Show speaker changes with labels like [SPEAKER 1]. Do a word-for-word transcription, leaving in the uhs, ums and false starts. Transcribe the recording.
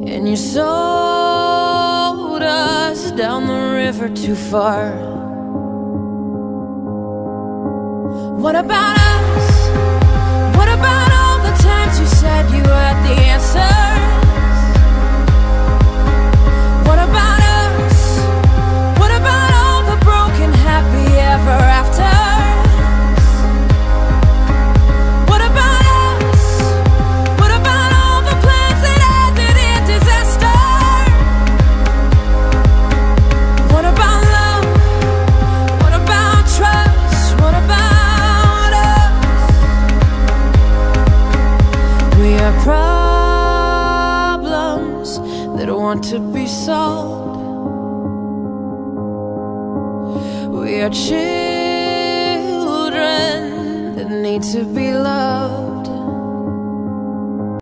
[SPEAKER 1] and you sold us down the river too far. What about us? What about all the times you said you had the answers? What about us? What about all the broken happy ever afters? What about us? What about all the plans that ended in disaster? What about love? What about trust? What about us? We are problems that want to be solved. We are children that need to be loved.